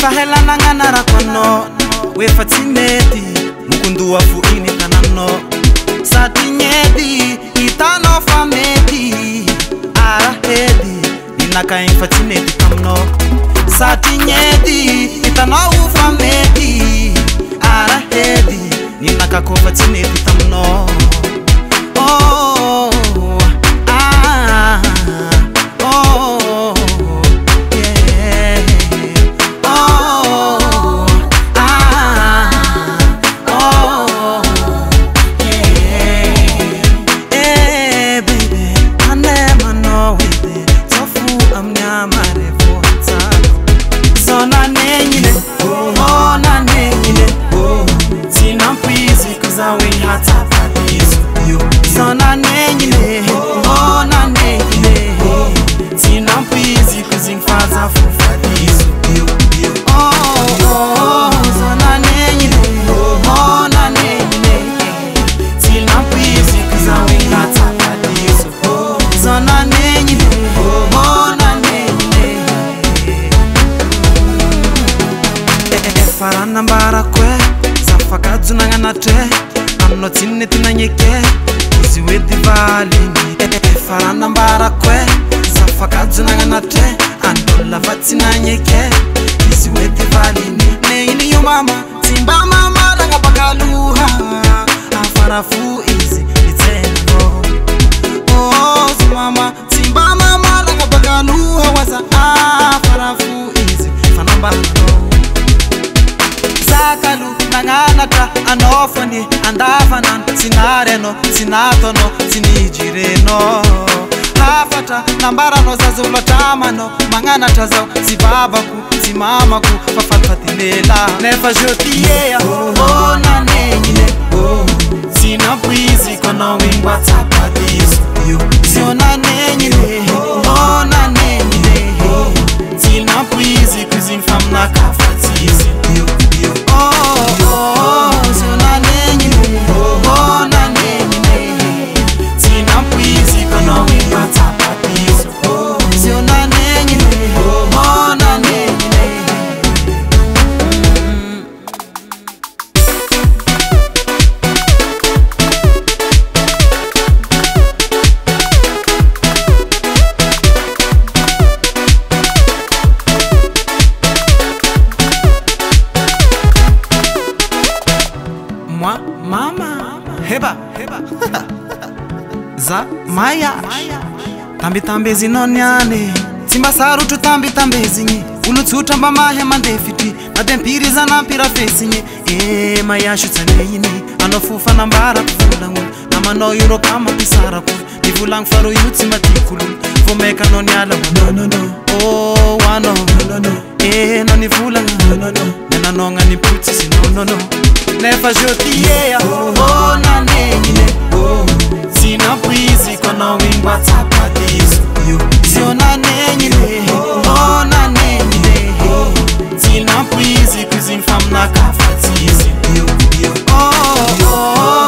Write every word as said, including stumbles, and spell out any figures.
fahela nangana rakono we fatineti mukundu wafu ini tanano satinyedi itano famedi ara hedi ninaka infatineti kamno satinyedi itano famedi ara hedi ninaka kofatineti tamno oh ah oh yeah oh ah oh yeah eh baby I never know it tofu amnya mare fuata so na nenyile oh na nenyile oh tina please cause I win hata padis you so na nenyile oh na nenyile tina please cause in faza fu fadis you oh oh so na nenyile oh na nenyile tina please cause I win hata padis so na nenyile oh na nenyile farana mbara kwe zafakadzu nangana te anno tinne tinanyeke iziwedi valini farana mbara kwe zafakadzu nangana te anno lavati nanyeke iziwedi valini neini yo mama timba mama ranga bakaluha afarafu izi iteno oh so mama timba mama ranga bakaluha wasa afarafu izi fanamba Zakalu nanganata anofani andafanan sinareno sinatono sinijireno hafata nambarano zazula tamano manganata zao zibabaku zimamaku fafatatilela nefa jotiea oh na nenyile oh sina pwizi kono wingwa tapadiso sio na nenyile oh na nenyile sina pwizi kuzimfamna kafatisi oh oh so na nenyile oh na nenyile tina pwizi kono wingwa tapadiso sio na nenyile oh na nenyile Moi, mama, heba, heba, za maya, tambi tambi zinonyane, simba saru tu tambi tambi zinye, ulu tutamba mahe mandefiti, madempiri za nampira fesinye, eh maya shutane yini, anofufa nambara kufulangu, nama no yuro kama pisara ku, nifulang faru yutsi matikulu, fomeka nonyala no no no, oh wano no no no, eh no nifulanga no no no, nena nonga ni putsi si no no no. Nefa jotiea oh na nenyile oh sina pwizi kono wingwa tapadiso sio na nenyile oh na nenyile sina pwizi kuzimfamna kafatisi oh oh